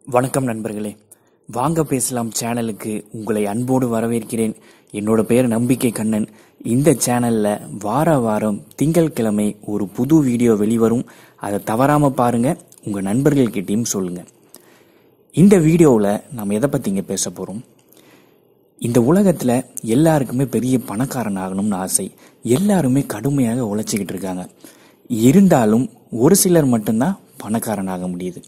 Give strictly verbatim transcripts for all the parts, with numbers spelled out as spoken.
வணக்கம் நண்பர்களே, வாங்க பேசலாம் சேனலுக்கு உங்களை அன்போடு வரவேற்கிறேன். என்னோட பேர் நம்பிக்கை கண்ணன். இந்த சேனல்ல வார வாரம் திங்கட்கிழமை ஒரு புது வீடியோ வெளிவரும். அதை தவறாம பாருங்க, உங்க நண்பர்கள்கிட்டையும் சொல்லுங்க. இந்த வீடியோவில் நாம் எதை பத்திங்க பேச போறோம்? இந்த உலகத்துல எல்லாருக்குமே பெரிய பணக்காரன் ஆகணும்னு ஆசை. எல்லாருமே கடுமையாக உழைச்சிக்கிட்டு இருக்காங்க. இருந்தாலும் ஒரு சிலர் மட்டும்தான் பணக்காரன் ஆக முடியுது.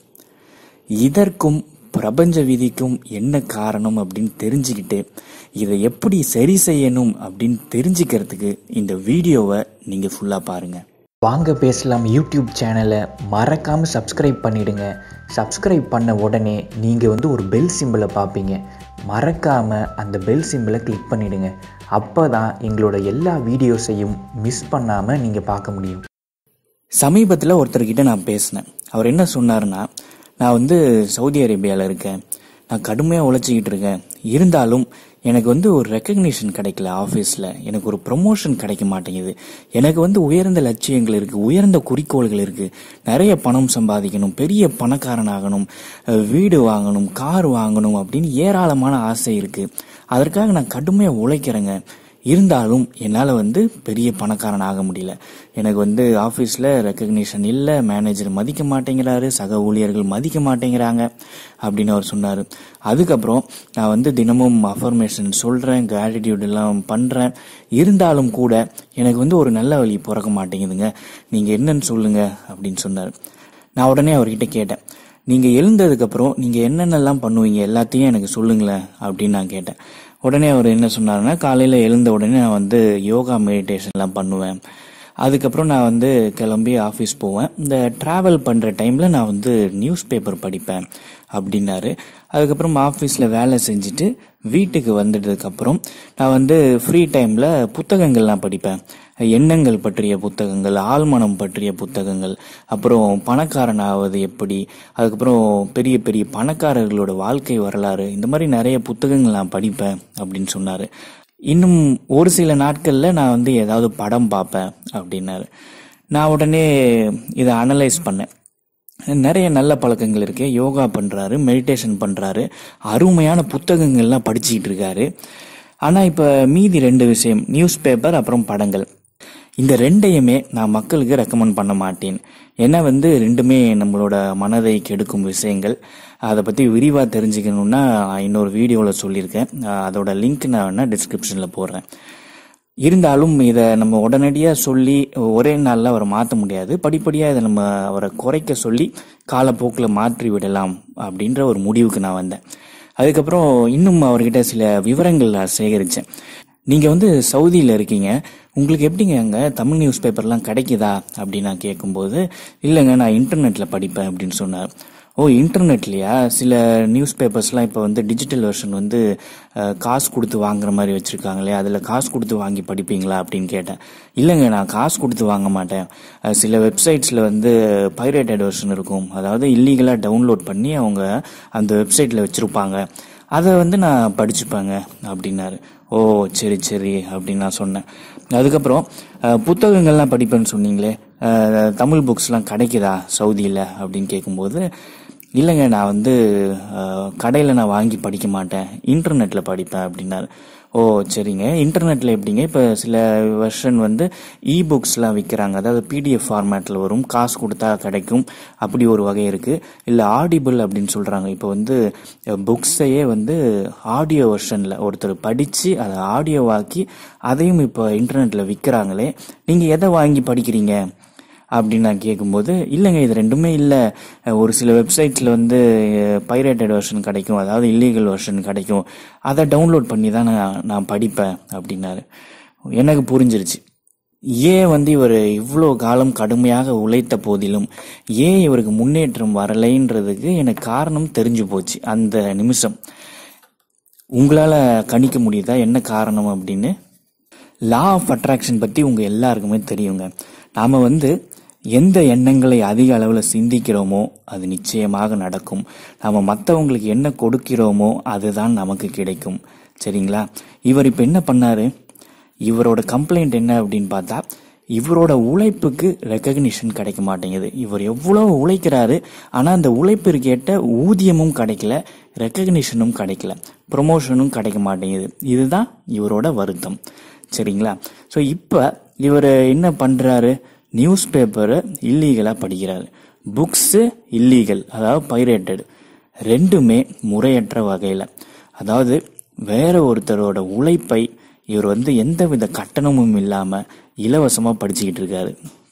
இதற்கும் பிரபஞ்ச விதிக்கும் என்ன காரணம் அப்படின்னு தெரிஞ்சுக்கிட்டு இதை எப்படி சரி செய்யணும் அப்படின்னு தெரிஞ்சுக்கிறதுக்கு இந்த வீடியோவை நீங்க ஃபுல்லா பாருங்க. வாங்க பேசலாம் யூடியூப் சேனலை மறக்காமல் சப்ஸ்கிரைப் பண்ணிடுங்க. சப்ஸ்கிரைப் பண்ண உடனே நீங்கள் வந்து ஒரு பெல் சிம்பிளை பார்ப்பீங்க. மறக்காமல் அந்த பெல் சிம்பிளை கிளிக் பண்ணிடுங்க. அப்போ தான் எங்களோட எல்லா வீடியோஸையும் மிஸ் பண்ணாமல் நீங்கள் பார்க்க முடியும். சமீபத்தில் ஒருத்தர்கிட்ட நான் பேசினேன். அவர் என்ன சொன்னார்னா, நான் வந்து சவுதி அரேபியாவில் இருக்கேன், நான் கடுமையாக உழைச்சிக்கிட்டு இருக்கேன், இருந்தாலும் எனக்கு வந்து ஒரு ரெக்கக்னிஷன் கிடைக்கல. ஆஃபீஸில் எனக்கு ஒரு ப்ரொமோஷன் கிடைக்க மாட்டேங்குது. எனக்கு வந்து உயர்ந்த லட்சியங்கள் இருக்குது, உயர்ந்த குறிக்கோள்கள் இருக்குது. நிறைய பணம் சம்பாதிக்கணும், பெரிய பணக்காரன் ஆகணும், வீடு வாங்கணும், கார் வாங்கணும் அப்படின்னு ஏராளமான ஆசை இருக்குது. அதற்காக நான் கடுமையாக உழைக்கிறேங்க. இருந்தாலும் என்னால் வந்து பெரிய பணக்காரன் ஆக முடியல. எனக்கு வந்து ஆஃபீஸில் ரெக்கக்னிஷன் இல்லை, மேனேஜர் மதிக்க மாட்டேங்கிறாரு, சக ஊழியர்கள் மதிக்க மாட்டேங்கிறாங்க அப்படின்னு அவர் சொன்னார். அதுக்கப்புறம் நான் வந்து தினமும் அஃபர்மேஷன் சொல்கிறேன், கிராட்டிடியூட் எல்லாம் பண்ணுறேன், இருந்தாலும் கூட எனக்கு வந்து ஒரு நல்ல வழி பிறக்க மாட்டேங்குதுங்க, நீங்கள் என்னன்னு சொல்லுங்கள் அப்படின்னு சொன்னார். நான் உடனே அவர்கிட்ட கேட்டேன், நீங்கள் எழுந்ததுக்கப்புறம் நீங்கள் என்னென்னலாம் பண்ணுவீங்க எல்லாத்தையும் எனக்கு சொல்லுங்களேன் அப்படின்னு நான் கேட்டேன். உடனே அவர் என்ன சொன்னார்னா, காலையில் எழுந்த உடனே நான் வந்து யோகா மெடிடேஷன்லாம் பண்ணுவேன். அதுக்கப்புறம் நான் வந்து கிளம்பி ஆஃபீஸ் போவேன். இந்த ட்ராவல் பண்ணுற டைமில் நான் வந்து நியூஸ் பேப்பர் படிப்பேன் அப்படின்னாரு. அதுக்கப்புறம் ஆஃபீஸில் வேலை செஞ்சுட்டு வீட்டுக்கு வந்துட்டதுக்கப்புறம் நான் வந்து ஃப்ரீ டைமில் புத்தகங்கள்லாம் படிப்பேன். எண்ணங்கள் பற்றிய புத்தகங்கள், ஆழ்மனம் பற்றிய புத்தகங்கள், அப்புறம் பணக்காரன் ஆவது எப்படி, அதுக்கப்புறம் பெரிய பெரிய பணக்காரர்களோட வாழ்க்கை வரலாறு, இந்த மாதிரி நிறைய புத்தகங்கள் நான் படிப்பேன் அப்படின்னு சொன்னார். இன்னும் ஒரு சில நாட்களில் நான் வந்து ஏதாவது படம் பார்ப்பேன் அப்படின்னாரு. நான் உடனே இதை அனலைஸ் பண்ணேன். நிறைய நல்ல பழக்கங்கள் இருக்கு. யோகா பண்றாரு, மெடிடேஷன் பண்றாரு, அருமையான புத்தகங்கள்லாம் படிச்சுக்கிட்டு இருக்காரு. ஆனா இப்ப மீதி ரெண்டு விஷயம், நியூஸ் பேப்பர் அப்புறம் படங்கள், இந்த ரெண்டையுமே நான் மக்களுக்கு ரெக்கமெண்ட் பண்ண மாட்டேன். ஏன்னா வந்து ரெண்டுமே நம்மளோட மனதை கெடுக்கும் விஷயங்கள். அதை பற்றி விரிவாக தெரிஞ்சுக்கணுன்னா இன்னொரு வீடியோவில் சொல்லியிருக்கேன். அதோட லிங்க் நான் வேணா டிஸ்கிரிப்ஷனில் போடுறேன். இருந்தாலும் இதை நம்ம உடனடியாக சொல்லி ஒரே நாளில் அவரை மாற்ற முடியாது. படிப்படியாக இதை நம்ம அவரை குறைக்க சொல்லி காலப்போக்கில் மாற்றி விடலாம் அப்படின்ற ஒரு முடிவுக்கு நான் வந்தேன். அதுக்கப்புறம் இன்னும் அவர்கிட்ட சில விவரங்கள் நான் சேகரித்தேன். நீங்கள் வந்து சவுதியில் இருக்கீங்க, உங்களுக்கு எப்படிங்க அங்கே தமிழ் நியூஸ் பேப்பர்லாம் கிடைக்குதா அப்படின்னு நான் கேட்கும்போது, இல்லைங்க நான் இன்டர்நெட்டில் படிப்பேன் அப்படின்னு சொன்னார். ஓ, இன்டர்நெட்லையா? சில நியூஸ் பேப்பர்ஸ்லாம் இப்போ வந்து டிஜிட்டல் வெர்ஷன் வந்து காசு கொடுத்து வாங்குற மாதிரி வச்சுருக்காங்களே, அதில் காசு கொடுத்து வாங்கி படிப்பீங்களா அப்படின்னு கேட்டேன். இல்லைங்க நான் காசு கொடுத்து வாங்க மாட்டேன். சில வெப்சைட்ஸில் வந்து பைரேட்டட் வெர்ஷன் இருக்கும், அதாவது இல்லீகலாக டவுன்லோட் பண்ணி அவங்க அந்த வெப்சைட்டில் வச்சுருப்பாங்க, அதை வந்து நான் படிச்சுப்பேங்க அப்படின்னாரு. ஓ சரி சரி அப்படின்னு நான் சொன்னேன். அதுக்கப்புறம் புத்தகங்கள்லாம் படிப்பேன்னு சொன்னீங்களே, தமிழ் புக்ஸ்லாம் கிடைக்குதா சவுதியில் அப்படின்னு கேட்கும்போது, இல்லைங்க நான் வந்து கடையில் நான் வாங்கி படிக்க மாட்டேன், இன்டர்நெட்டில் படிப்பேன் அப்படின்னாரு. ஓ சரிங்க, இன்டர்நெட்டில் எப்படிங்க? இப்போ சில வெர்ஷன் வந்து இ புக்ஸ்லாம் விற்கிறாங்க, அதாவது பிடிஎஃப் ஃபார்மேட்டில் வரும், காசு கொடுத்தா கிடைக்கும், அப்படி ஒரு வகை இருக்குது. இல்லை ஆடிபிள் அப்படின்னு சொல்கிறாங்க, இப்போ வந்து புக்ஸையே வந்து ஆடியோ வெர்ஷனில் ஒருத்தர் படித்து அதை ஆடியோவாக்கி அதையும் இப்போ இன்டர்நெட்டில் விற்கிறாங்களே, நீங்கள் எதை வாங்கி படிக்கிறீங்க அப்படின்னு நான் கேட்கும்போது, இல்லைங்க இது ரெண்டுமே இல்லை, ஒரு சில வெப்சைட்ஸில் வந்து பைரேட்டட் வெர்ஷன் கிடைக்கும், அதாவது இல்லீகல் வெர்ஷன் கிடைக்கும், அதை டவுன்லோட் பண்ணி தான் நான் நான் படிப்பேன் அப்படின்னாரு. எனக்கு புரிஞ்சிருச்சு, ஏன் வந்து இவர் இவ்வளோ காலம் கடுமையாக உழைத்த போதிலும் ஏன் இவருக்கு முன்னேற்றம் வரலைன்றதுக்கு எனக்கு காரணம் தெரிஞ்சு போச்சு அந்த நிமிஷம். உங்களால் கணிக்க முடியுதா என்ன காரணம் அப்படின்னு? லா ஆஃப் அட்ராக்ஷன் பற்றி உங்கள் எல்லாருக்குமே தெரியுங்க. நாம் வந்து எந்த எண்ணங்களை அதிக அளவில் சிந்திக்கிறோமோ அது நிச்சயமாக நடக்கும். நாம் மற்றவங்களுக்கு என்ன கொடுக்கிறோமோ அதுதான் நமக்கு கிடைக்கும். சரிங்களா? இவர் இப்போ என்ன பண்ணாரு, இவரோட கம்ப்ளைண்ட் என்ன அப்படின்னு பார்த்தா, இவரோட உழைப்புக்கு ரெக்கக்னிஷன் கிடைக்க மாட்டேங்குது. இவர் எவ்வளவு உழைக்கிறாரு, ஆனா அந்த உழைப்பிற்கு ஏற்ற ஊதியமும் கிடைக்கல, ரெக்கக்னிஷனும் கிடைக்கல, ப்ரொமோஷனும் கிடைக்க மாட்டேங்குது. இதுதான் இவரோட வருத்தம். சரிங்களா? ஸோ இப்போ இவர் என்ன பண்றாரு, நியூஸ் பேப்பரை இல்லீகலாக படிக்கிறாரு, புக்ஸு இல்லீகல், அதாவது பைரேட்டட், ரெண்டுமே முறையற்ற வகையில். அதாவது வேற ஒருத்தரோட உழைப்பை இவர் வந்து எந்தவித கட்டணமும் இல்லாமல் இலவசமாக படிச்சுக்கிட்டு இருக்காரு.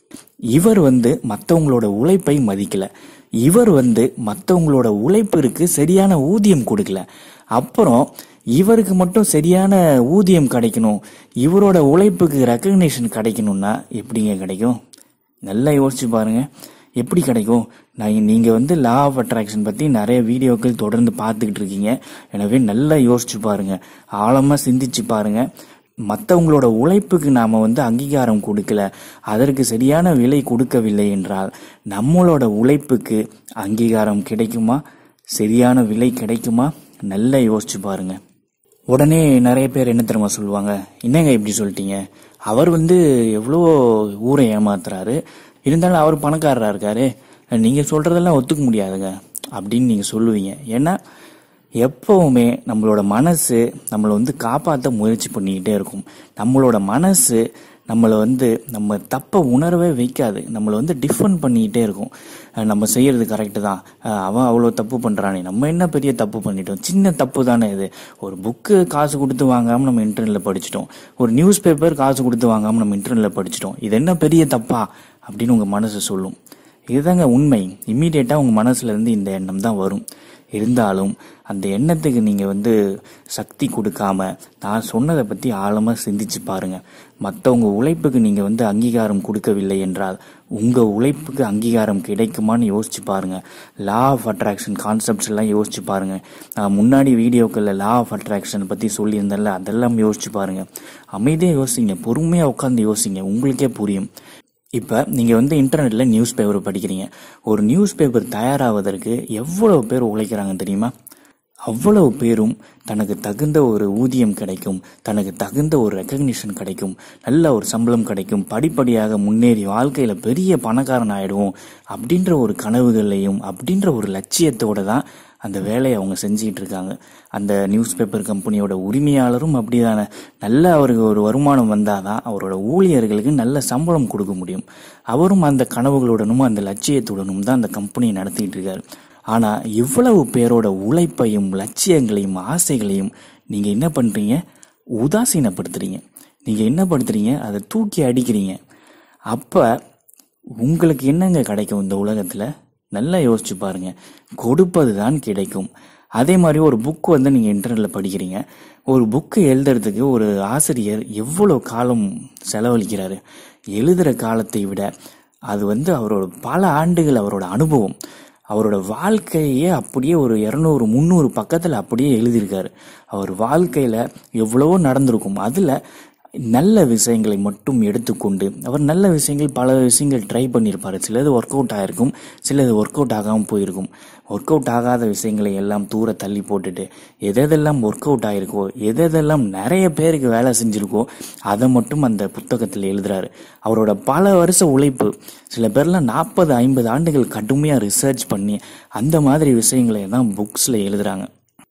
இவர் வந்து மற்றவங்களோட உழைப்பை மதிக்கல, இவர் வந்து மற்றவங்களோட உழைப்பிற்கு சரியான ஊதியம் கொடுக்கல. அப்புறம் இவருக்கு மட்டும் சரியான ஊதியம் கிடைக்கணும், இவரோட உழைப்புக்கு ரெக்கக்னேஷன் கிடைக்கணும்னா எப்படிங்க கிடைக்கும்? நல்லா யோசிச்சு பாருங்க, எப்படி கிடைக்கும்? நான் நீங்கள் வந்து லா ஆஃப் அட்ராக்ஷன் பற்றி நிறைய வீடியோக்கள் தொடர்ந்து பார்த்துக்கிட்டு இருக்கீங்க. எனவே நல்லா யோசிச்சு பாருங்க, ஆழமாக சிந்திச்சு பாருங்க. மற்றவங்களோட உழைப்புக்கு நாம் வந்து அங்கீகாரம் கொடுக்கல, அதற்கு சரியான விலை கொடுக்கவில்லை என்றால் நம்மளோட உழைப்புக்கு அங்கீகாரம் கிடைக்குமா, சரியான விலை கிடைக்குமா? நல்லா யோசிச்சு பாருங்க. உடனே நிறைய பேர் என்ன தெரியுமா சொல்லுவாங்க, என்னங்க இப்படி சொல்லிட்டீங்க, அவர் வந்து எவ்வளோ ஊரை ஏமாத்துறாரு, இருந்தாலும் அவர் பணக்காரராக இருக்காரு, நீங்கள் சொல்கிறதெல்லாம் ஒத்துக்க முடியாதுங்க அப்படின்னு நீங்கள் சொல்லுவீங்க. ஏன்னா எப்போவுமே நம்மளோட மனசு நம்மளை வந்து காப்பாற்ற முயற்சி பண்ணிக்கிட்டே இருக்கும். நம்மளோட மனசு நம்மளை வந்து நம்ம தப்பை உணரவே வைக்காது, நம்மளை வந்து டிஃபெண்ட் பண்ணிக்கிட்டே இருக்கும். நம்ம செய்கிறது கரெக்டு தான், அவன் அவ்வளோ தப்பு பண்ணுறானே, நம்ம என்ன பெரிய தப்பு பண்ணிட்டோம், சின்ன தப்பு தானே இது, ஒரு புக்கு காசு கொடுத்து வாங்காமல் நம்ம இன்டர்நெட்டில் படிச்சிட்டோம், ஒரு நியூஸ் பேப்பர் காசு கொடுத்து வாங்காமல் நம்ம இன்டர்நெட்டில் படிச்சிட்டோம், இது என்ன பெரிய தப்பா அப்படின்னு உங்கள் மனசு சொல்லும். இதுதாங்க உண்மை. இம்மீடியட்டாக உங்கள் மனசுலேருந்து இந்த எண்ணம் தான் வரும். இருந்தாலும் அந்த எண்ணத்துக்கு நீங்கள் வந்து சக்தி கொடுக்காம நான் சொன்னதை பற்றி ஆழமாக சிந்திச்சு பாருங்கள். மற்றவங்க உழைப்புக்கு நீங்கள் வந்து அங்கீகாரம் கொடுக்கவில்லை என்றால் உங்கள் உழைப்புக்கு அங்கீகாரம் கிடைக்குமான்னு யோசிச்சு பாருங்கள். லா ஆஃப் அட்ராக்ஷன் கான்செப்ட்ஸ் எல்லாம் யோசிச்சு பாருங்கள். நான் முன்னாடி வீடியோக்களில் லா ஆஃப் அட்ராக்ஷன் பற்றி சொல்லியிருந்தேன்ல, அதெல்லாம் யோசிச்சு பாருங்கள். அமைதியாக யோசிங்க, பொறுமையாக உட்காந்து யோசிங்க, உங்களுக்கே புரியும். இப்போ நீங்கள் வந்து இன்டர்நெட்டில் நியூஸ் பேப்பர் படிக்கிறீங்க. ஒரு நியூஸ் பேப்பர் தயாராவதற்கு எவ்வளவு பேர் உழைக்கிறாங்க தெரியுமா? அவ்வளவு பேரும் தனக்கு தகுந்த ஒரு ஊதியம் கிடைக்கும், தனக்கு தகுந்த ஒரு ரெக்கக்னிஷன் கிடைக்கும், நல்ல ஒரு சம்பளம் கிடைக்கும், படிப்படியாக முன்னேறி வாழ்க்கையில் பெரிய பணக்காரன் ஆகிடுவோம் அப்படின்ற ஒரு கனவுகளையும் அப்படின்ற ஒரு லட்சியத்தோடு தான் அந்த வேலையை அவங்க செஞ்சுக்கிட்டு இருக்காங்க. அந்த நியூஸ் பேப்பர் கம்பெனியோட உரிமையாளரும் அப்படிதானே, நல்ல அவருக்கு ஒரு வருமானம் வந்தால் தான் அவரோட ஊழியர்களுக்கு நல்ல சம்பளம் கொடுக்க முடியும். அவரும் அந்த கனவுகளுடனும் அந்த லட்சியத்துடனும் தான் அந்த கம்பெனியை நடத்திக்கிட்டு இருக்காரு. ஆனால் இவ்வளவு பேரோட உழைப்பையும் லட்சியங்களையும் ஆசைகளையும் நீங்கள் என்ன பண்ணுறீங்க, உதாசீனப்படுத்துறீங்க. நீங்கள் என்ன படுத்துறீங்க, அதை தூக்கி அடிக்கிறீங்க. அப்போ உங்களுக்கு என்னங்க கிடைக்கும் இந்த உலகத்தில்? நல்லா யோசிச்சு பாருங்க, கொடுப்பது தான் கிடைக்கும். அதே மாதிரி ஒரு புக் வந்து நீங்கள் இன்டர்நெட்டில் படிக்கிறீங்க. ஒரு புக்கு எழுதுறதுக்கு ஒரு ஆசிரியர் எவ்வளோ காலம் செலவழிக்கிறாரு? எழுதுகிற காலத்தை விட அது வந்து அவரோட பல ஆண்டுகள் அவரோட அனுபவம், அவரோட வாழ்க்கையே அப்படியே ஒரு இரநூறு முந்நூறு பக்கத்தில் அப்படியே எழுதியிருக்காரு. அவர் வாழ்க்கையில் எவ்வளவோ நடந்திருக்கும், அதில் நல்ல விஷயங்களை மட்டும் எடுத்துக்கொண்டு அவர் நல்ல விஷயங்கள் பல விஷயங்கள் ட்ரை பண்ணியிருப்பார். சிலது ஒர்க் அவுட் ஆகிருக்கும், சிலது ஒர்க் அவுட் ஆகாமல் போயிருக்கும். ஒர்க் அவுட் ஆகாத விஷயங்களை எல்லாம் தூர தள்ளி போட்டுட்டு எதெல்லாம் ஒர்க் அவுட் ஆகிருக்கோ, எதெல்லாம் நிறைய பேருக்கு வேலை செஞ்சுருக்கோ அதை மட்டும் அந்த புத்தகத்தில் எழுதுறாரு. அவரோட பல வருஷ உழைப்பு, சில பேர்லாம் நாற்பது ஐம்பது ஆண்டுகள் கடுமையாக ரிசர்ச் பண்ணி அந்த மாதிரி விஷயங்களை தான் புக்ஸில் எழுதுறாங்க.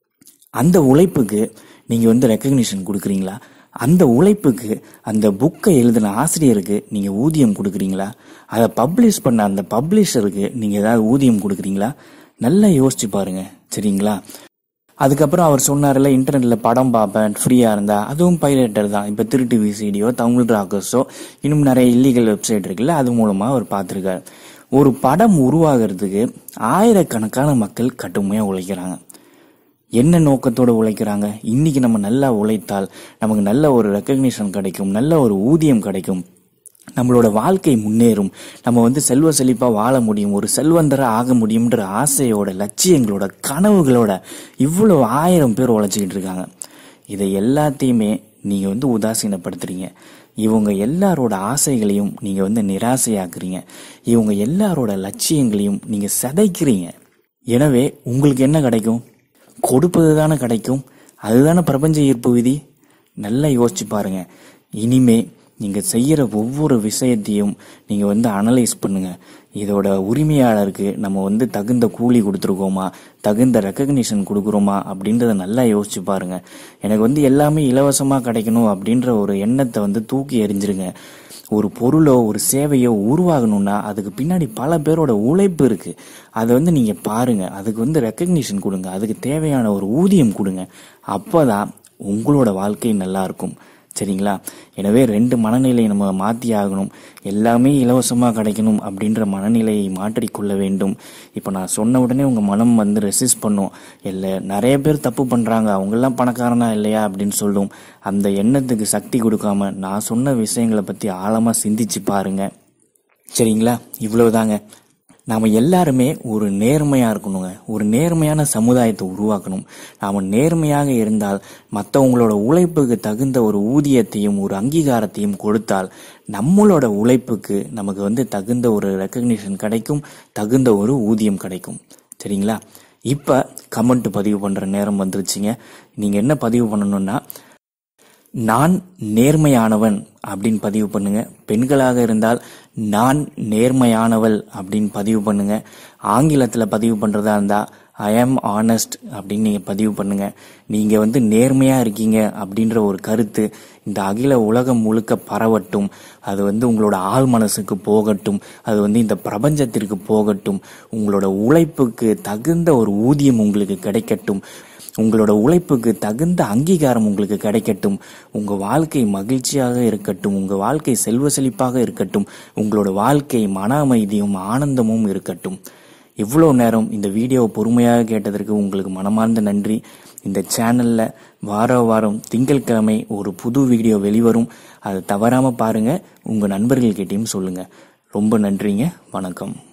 அந்த உழைப்புக்கு நீங்கள் வந்து ரெக்கக்னிஷன் கொடுக்குறீங்களா? அந்த உழைப்புக்கு அந்த புக்கை எழுதின ஆசிரியருக்கு நீங்கள் ஊதியம் கொடுக்குறீங்களா? அதை பப்ளிஷ் பண்ண அந்த பப்ளிஷருக்கு நீங்கள் ஏதாவது ஊதியம் கொடுக்குறீங்களா? நல்லா யோசிச்சு பாருங்க, சரிங்களா? அதுக்கப்புறம் அவர் சொன்னார்ல, இன்டர்நெட்டில் படம் பார்ப்பேன் ஃப்ரீயாக இருந்தால், அதுவும் பைரேட்டர் தான். இப்போ திருட்டு விசிடியோ, தமிழ் ராக்கர்ஸோ, இன்னும் நிறைய இல்லீகல் வெப்சைட் இருக்குல்ல, அது மூலமாக அவர் பார்த்துருக்காரு. ஒரு படம் உருவாகிறதுக்கு ஆயிரக்கணக்கான மக்கள் கடுமையாக உழைக்கிறாங்க. என்ன நோக்கத்தோடு உழைக்கிறாங்க? இன்னைக்கு நம்ம நல்லா உழைத்தால் நமக்கு நல்ல ஒரு ரெக்கக்னிஷன் கிடைக்கும், நல்ல ஒரு ஊதியம் கிடைக்கும், நம்மளோட வாழ்க்கை முன்னேறும், நம்ம வந்து செல்வ செழிப்பாக வாழ முடியும், ஒரு செல்வந்தராக ஆக முடியும்ன்ற ஆசையோட லட்சியங்களோட கனவுகளோட இவ்வளோ ஆயிரம் பேர் உழைச்சிக்கிட்டு இருக்காங்க. இதை எல்லாத்தையுமே நீங்கள் வந்து உதாசீனப்படுத்துறீங்க. இவங்க எல்லாரோட ஆசைகளையும் நீங்கள் வந்து நிராசையாக்குறீங்க. இவங்க எல்லாரோட லட்சியங்களையும் நீங்கள் சிதைக்கிறீங்க. எனவே உங்களுக்கு என்ன கிடைக்கும்? கொடுப்பது தானே கிடைக்கும். அதுதானே பிரபஞ்ச ஈர்ப்பு விதி. நல்லா யோசிச்சு பாருங்க. இனிமே நீங்கள் செய்கிற ஒவ்வொரு விஷயத்தையும் நீங்கள் வந்து அனலைஸ் பண்ணுங்கள். இதோட உரிமையாளருக்கு நம்ம வந்து தகுந்த கூலி கொடுத்துருக்கோமா, தகுந்த ரெக்கக்னிஷன் கொடுக்குறோமா அப்படின்றத நல்லா யோசிச்சு பாருங்க. எனக்கு வந்து எல்லாமே இலவசமாக கிடைக்கணும் அப்படின்ற ஒரு எண்ணத்தை வந்து தூக்கி எறிஞ்சிருங்க. ஒரு பொருளோ ஒரு சேவையோ உருவாகணும்னா அதுக்கு பின்னாடி பல பேரோட உழைப்பு இருக்கு. அதை வந்து நீங்க பாருங்க, அதுக்கு வந்து ரெக்கக்னிஷன் கொடுங்க, அதுக்கு தேவையான ஒரு ஊதியம் கொடுங்க. அப்போதான் உங்களோட வாழ்க்கை நல்லா இருக்கும். சரிங்களா? எனவே ரெண்டு மனநிலையை நம்ம மாற்றி ஆகணும். எல்லாமே இலவசமாக கிடைக்கணும் அப்படின்ற மனநிலையை மாற்றிக்கொள்ள வேண்டும். இப்போ நான் சொன்ன உடனே உங்கள் மனம் வந்து ரெசிஸ்ட் பண்ணும். இல்லை, நிறைய பேர் தப்பு பண்ணுறாங்க, அவங்கெல்லாம் பணக்காரனா இல்லையா அப்படின்னு சொல்லும். அந்த எண்ணத்துக்கு சக்தி கொடுக்காம நான் சொன்ன விஷயங்களை பற்றி ஆழமாக சிந்திச்சு பாருங்க. சரிங்களா? இவ்வளவுதாங்க. நாம் எல்லாருமே ஒரு நேர்மையாக இருக்கணுங்க. ஒரு நேர்மையான சமுதாயத்தை உருவாக்கணும். நாம் நேர்மையாக இருந்தால் மற்றவங்களோட உழைப்புக்கு தகுந்த ஒரு ஊதியத்தையும் ஒரு அங்கீகாரத்தையும் கொடுத்தால் நம்மளோட உழைப்புக்கு நமக்கு வந்து தகுந்த ஒரு ரெக்கக்னிஷன் கிடைக்கும், தகுந்த ஒரு ஊதியம் கிடைக்கும். சரிங்களா? இப்போ கமெண்ட் பதிவு பண்ணுற நேரம் வந்துருச்சுங்க. நீங்கள் என்ன பதிவு பண்ணணும்னா, நான் நேர்மையானவன் அப்படின்னு பதிவு பண்ணுங்க. பெண்களாக இருந்தால் நான் நேர்மையானவள் அப்படின்னு பதிவு பண்ணுங்க. ஆங்கிலத்தில் பதிவு பண்ணுறதா இருந்தால் ஐ ஆம் ஆனஸ்ட் அப்படின்னு நீங்கள் பதிவு பண்ணுங்க. நீங்கள் வந்து நேர்மையாக இருக்கீங்க அப்படின்ற ஒரு கருத்து இந்த அகில உலகம் முழுக்க பரவட்டும். அது வந்து உங்களோட ஆள் மனசுக்கு போகட்டும். அது வந்து இந்த பிரபஞ்சத்திற்கு போகட்டும். உங்களோட உழைப்புக்கு தகுந்த ஒரு ஊதியம் உங்களுக்கு கிடைக்கட்டும். உங்களோட உழைப்புக்கு தகுந்த அங்கீகாரம் உங்களுக்கு கிடைக்கட்டும். உங்க வாழ்க்கை மகிழ்ச்சியாக இருக்கட்டும். உங்க வாழ்க்கை செல்வ செழிப்பாக இருக்கட்டும். உங்களோட வாழ்க்கை மன அமைதியும் ஆனந்தமும் இருக்கட்டும். இவ்வளோ நேரம் இந்த வீடியோவை பொறுமையாக கேட்டதற்கு உங்களுக்கு மனமார்ந்த நன்றி. இந்த சேனல்ல வார வாரம் திங்கட்கிழமை ஒரு புது வீடியோ வெளிவரும். அதை தவறாம பாருங்க. உங்க நண்பர்கள்கிட்டையும் சொல்லுங்க. ரொம்ப நன்றிங்க. வணக்கம்.